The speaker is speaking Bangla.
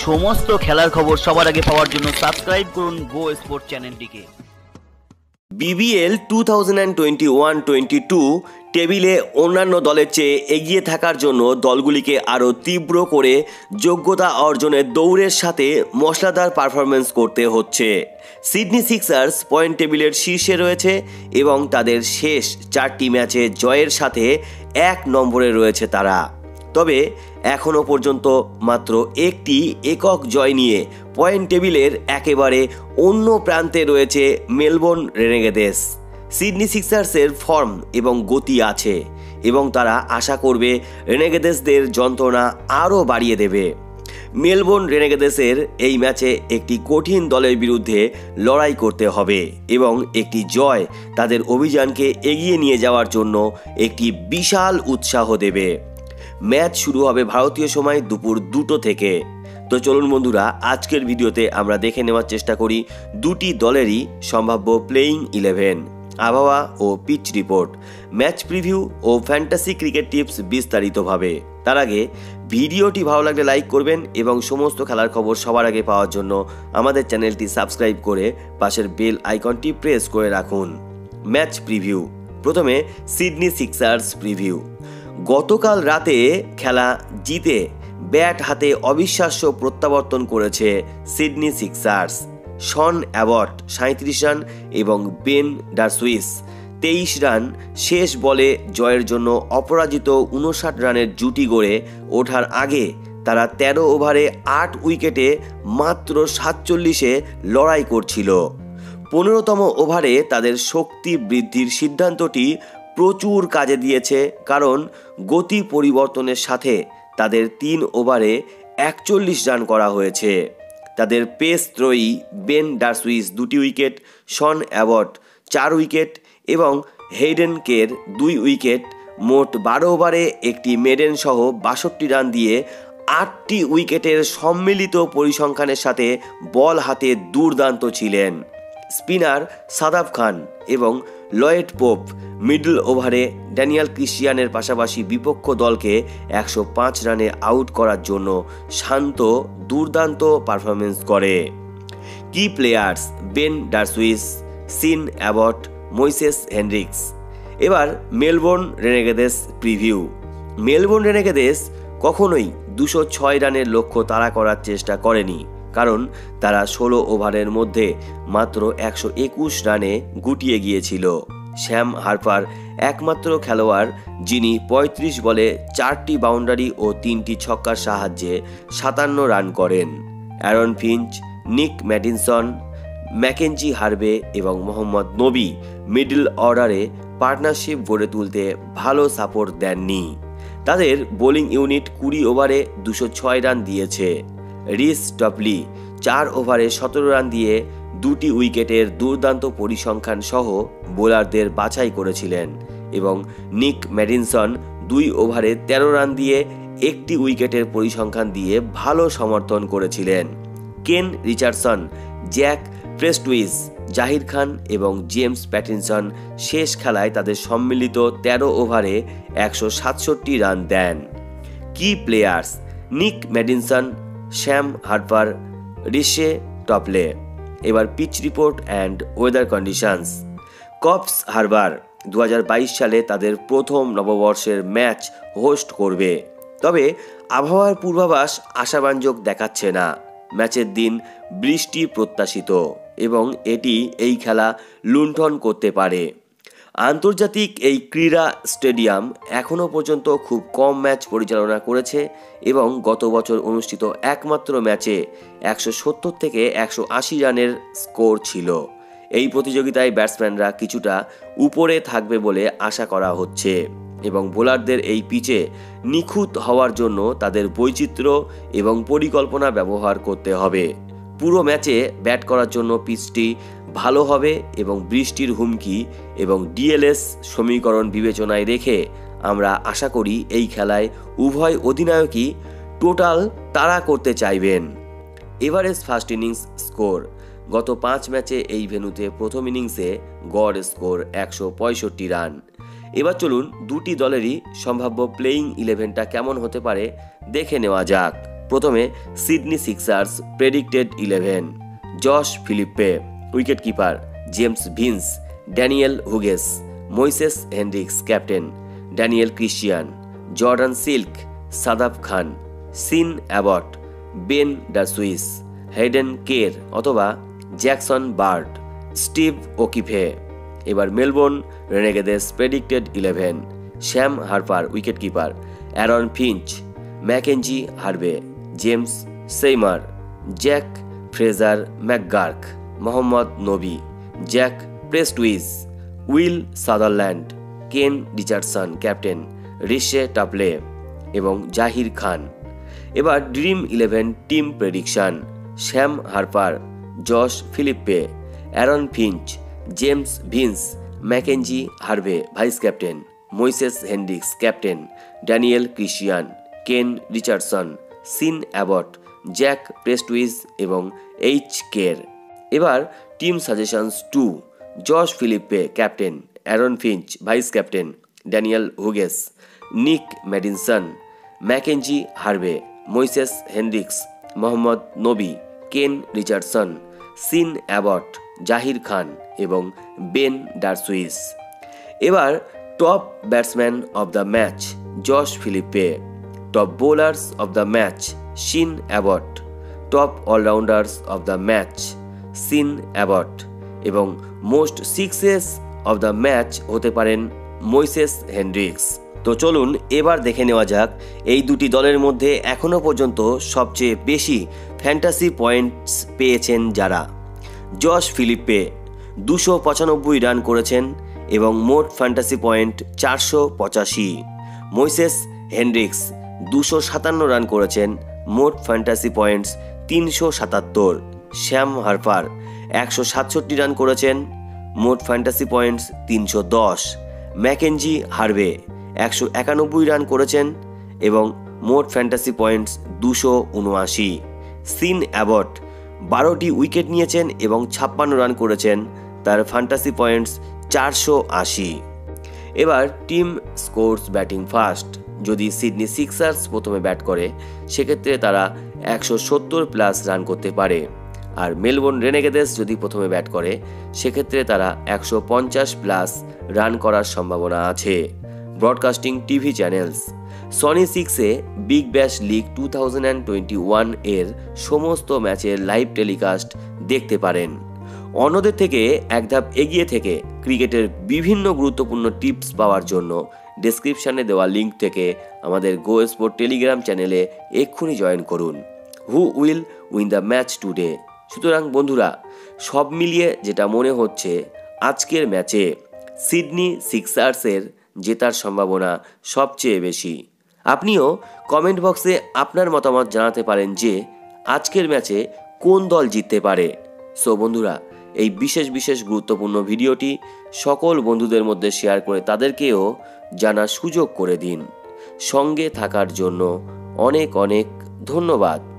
সমস্ত খেলার খবর সবার আগে পাওয়ার জন্য সাবস্ক্রাইব করুন গো স্পোর্ট চ্যানেলটিকে। বিবিএল 2021-22 টেবিলে অন্যান্য দলের চেয়ে এগিয়ে থাকার জন্য দলগুলিকে আরও তীব্র করে যোগ্যতা অর্জনের দৌড়ের সাথে মশলাদার পারফরমেন্স করতে হচ্ছে। সিডনি সিক্সার্স পয়েন্ট টেবিলের শীর্ষে রয়েছে এবং তাদের শেষ 4টি ম্যাচে জয়ের সাথে 1 নম্বরে রয়েছে তারা। তবে এখনও পর্যন্ত মাত্র একটি একক জয় নিয়ে পয়েন্ট টেবিলের একেবারে অন্য প্রান্তে রয়েছে মেলবোর্ন রেনেগেদেস। সিডনি সিক্সার্সের ফর্ম এবং গতি আছে এবং তারা আশা করবে রেনেগেদেসদের যন্ত্রণা আরও বাড়িয়ে দেবে। মেলবোর্ন রেনেগেদেসের এই ম্যাচে একটি কঠিন দলের বিরুদ্ধে লড়াই করতে হবে এবং একটি জয় তাদের অভিযানকে এগিয়ে নিয়ে যাওয়ার জন্য একটি বিশাল উৎসাহ দেবে। ম্যাচ শুরু হবে ভারতীয় সময় দুপুর 2টো থেকে। তো চলুন বন্ধুরা, আজকের ভিডিওতে আমরা দেখে নেওয়ার চেষ্টা করি দুটি দলেরই সম্ভাব্য প্লেইং 11, আবহাওয়া ও পিচ রিপোর্ট, ম্যাচ প্রিভিউ ও ফ্যান্টাসি ক্রিকেট টিপস বিস্তারিতভাবে। তার আগে ভিডিওটি ভালো লাগলে লাইক করবেন এবং সমস্ত খেলার খবর সবার আগে পাওয়ার জন্য আমাদের চ্যানেলটি সাবস্ক্রাইব করে পাশের বেল আইকনটি প্রেস করে রাখুন। ম্যাচ প্রিভিউ, প্রথমে সিডনি সিক্সার্স প্রিভিউ। গতকাল রাতে খেলা জিতে ব্যাট হাতে অবিশ্বাস্য প্রত্যাবর্তন করেছে Sydney Sixers. Sean Abbott 37 run এবং বেন ডারসুইস 23 রান শেষ বলে জয়ের জন্য অপরাজিত 59 রানের জুটি গড়ে ওঠার আগে তারা 13 ওভারে 8 উইকেটে মাত্র 47-এ লড়াই করছিল। 15তম ওভারে তাদের শক্তি বৃদ্ধির সিদ্ধান্তটি প্রচুর কাজে দিয়েছে, কারণ গতি পরিবর্তনের সাথে তাদের 3 ওভারে 41 রান করা হয়েছে। তাদের পেস ত্রয়ী বেন ডারসুইস 2টি উইকেট, শন অ্যাবট 4 উইকেট এবং হেইডেন কের 2 উইকেট, মোট 12 ওভারে একটি মেডেন সহ 62 রান দিয়ে 8টি উইকেটের সম্মিলিত পরিসংখ্যানের সাথে বল হাতে দুর্দান্ত ছিলেন। স্পিনার সাদাব খান এবং লয়েড পোপ মিডল ওভারে ড্যানিয়েল ক্রিশ্চিয়ানের পাশাপাশি বিপক্ষ দলকে 105 রানে আউট করার জন্য শান্ত দুর্দান্ত পারফরমেন্স করে। Key players: Ben Dwarshuis, Sean Abbott, Moises Henriques. এবার Melbourne Renegades preview. Melbourne Renegades কখনোই 206 রানের লক্ষ্য তাড়া করার চেষ্টা করেনি, কারণ তারা 16 ওভারের মধ্যে মাত্র 121 রানে গুটিয়ে গিয়েছিল। স্যাম হার্পার একমাত্র খেলোয়াড় যিনি 35 বলে 4টি বাউন্ডারি ও 3টি ছক্কার সাহায্যে 57 রান করেন। অ্যারন ফিঞ্চ, নিক ম্যাডিনসন, ম্যাকেঞ্জি হার্ভে এবং মোহাম্মদ নবী মিডল অর্ডারে পার্টনারশিপ গড়ে তুলতে ভালো সাপোর্ট দেননি। তাদের বোলিং ইউনিট 20 ওভারে 206 রান দিয়েছে। রিস টপলি 4 ওভারে 17 রান দিয়ে 2টি উইকেটের দুর্দান্ত পরিসংখ্যান সহ বোলারদের বাছাই করেছিলেন এবং নিক ম্যাডিনসন 2 ওভারে 13 রান দিয়ে 1টি উইকেটের পরিসংখ্যান দিয়ে ভালো সমর্থন করেছিলেন। কেন রিচার্ডসন, জ্যাক প্রেস্টউইজ, জাহির খান এবং জেমস প্যাটিনসন শেষ খেলায় তাদের সম্মিলিত 13 ওভারে 167 রান দেন। কি প্লেয়ার্স: নিক ম্যাডিনসন, স্যাম হার্পার, রিশে টপলে। এবার pitch report and weather conditions. Coffs Harbour 2022 সালে তাদের প্রথম নববর্ষের ম্যাচ হোস্ট করবে, তবে আবহাওয়ার পূর্বাভাস আশাব্যঞ্জক দেখাচ্ছে না। ম্যাচের দিন বৃষ্টি প্রত্যাশিত এবং এটি এই খেলা লুণ্ঠন করতে পারে। আন্তর্জাতিক এই ক্রীড়া স্টেডিয়াম এখনও পর্যন্ত খুব কম ম্যাচ পরিচালনা করেছে এবং গত বছর অনুষ্ঠিত একমাত্র ম্যাচে 170 থেকে 180 রানের স্কোর ছিল। এই প্রতিযোগিতায় ব্যাটসম্যানরা কিছুটা উপরে থাকবে বলে আশা করা হচ্ছে এবং বোলারদের এই পিচে নিখুঁত হওয়ার জন্য তাদের বৈচিত্র্য এবং পরিকল্পনা ব্যবহার করতে হবে। পুরো ম্যাচে ব্যাট করার জন্য পিচটি ভালো হবে এবং বৃষ্টির হুমকি এবং ডিএলএস সমীকরণ বিবেচনায় রেখে আমরা আশা করি এই খেলায় উভয় অধিনায়কই টোটাল তাড়া করতে চাইবেন। এভারেজ ফার্স্ট ইনিংস স্কোর: গত 5 ম্যাচে এই ভেন্যুতে প্রথম ইনিংসে গড় স্কোর 165 রান। এবার চলুন দুটি দলেরই সম্ভাব্য প্লেইং 11টা কেমন হতে পারে দেখে নেওয়া যাক। প্রথমে Sydney Sixers predicted 11, Josh Philippe, wicket keeper James Vince, Daniel Hughes, Moises Henriques captain, Daniel Christian, Jordan Silk, Shadab Khan, Sean Abbott, Ben Dwarshuis, Hayden Kerr অথবা জ্যাকসন বার্ড, স্টিভ ওকিফে। এবার Melbourne Renegades predicted 11, Sam Harper wicket keeper, Aaron Finch, Mackenzie Harvey, James Seymour, Jake Fraser McGurk, Mohammad Nabi, Jack Prestwidge, Will Sutherland, Kane Richardson captain, Reece Topley এবং জাহির খান। এবার dream 11 team prediction: Sam Harper, Josh Philippe, Aaron Finch, James Vince, Mackenzie Harvey vice captain, Moises Henriques captain, Daniel Christian, Kane Richardson, Sean Abbott, Jack Prestwidge এবং এইচ কের। এবার team suggestions 2: Josh Philippe captain, Aaron Finch vice captain, Daniel Hughes, Nick Maddinson, Mackenzie Harvey, Moises Henriques, Mohammad Nabi, Kane Richardson, Sean Abbott, Zahir Khan এবং বেন ডারসুইস। এবার top batsman of the match: Josh Philippe, top bowlers of the match: Sean Abbott, top allrounders of the match: Sean Abbott এবং most sixes of the match হতে পারেন মইসেস হেনরিক্স। তো চলুন এবার দেখে নেওয়া যাক এই দুটি দলের মধ্যে এখনও পর্যন্ত সবচেয়ে বেশি ফ্যান্টাসি পয়েন্টস পেয়েছেন যারা। জশ ফিলিপ্পে 295 রান করেছেন এবং মোট fantasy point 485। Moises Henriques 257 run করেছেন, মোট fantasy points 377। Sam Harper 167 run করেছেন, মোট fantasy points 310। Mackenzie Harvey 191 run করেছেন এবং মোট ফ্যান্টাসি পয়েন্টস 279। সিন অ্যাবট 12টি উইকেট নিয়েছেন এবং 56 রান করেছেন, তার ফ্যান্টাসি পয়েন্টস 480। এবার টিম স্কোরস ব্যাটিং ফার্স্ট: যদি সিডনি সিক্সার্স প্রথমে ব্যাট করে সেক্ষেত্রে তারা 170+ রান করতে পারে, আর মেলবোর্ন রেনেগেদেস যদি প্রথমে ব্যাট করে সেক্ষেত্রে তারা 150+ রান করার সম্ভাবনা আছে। ব্রডকাস্টিং টিভি চ্যানেলস: সনি 6-এ বিগ ব্যাশ লিগ 2021 এর সমস্ত ম্যাচের লাইভ টেলিকাস্ট দেখতে পারেন। অন্যদের থেকে এক ধাপ এগিয়ে থেকে ক্রিকেটের বিভিন্ন গুরুত্বপূর্ণ টিপস পাওয়ার জন্য ডেসক্রিপশনে দেওয়া লিঙ্ক থেকে আমাদের গো স্পোর্ট টেলিগ্রাম চ্যানেলে এক্ষুনি জয়েন করুন। Who will win the match today? সুতরাং বন্ধুরা, সব মিলিয়ে যেটা মনে হচ্ছে আজকের ম্যাচে সিডনি সিক্সার্সের জেতার সম্ভাবনা সবচেয়ে বেশি। আপনিও কমেন্ট বক্সে আপনার মতামত জানাতে পারেন যে আজকের ম্যাচে কোন দল জিততে পারে। সো বন্ধুরা, এই বিশেষ গুরুত্বপূর্ণ ভিডিওটি সকল বন্ধুদের মধ্যে শেয়ার করে তাদেরকেও জানার সুযোগ করে দিন। সঙ্গে থাকার জন্য অনেক ধন্যবাদ।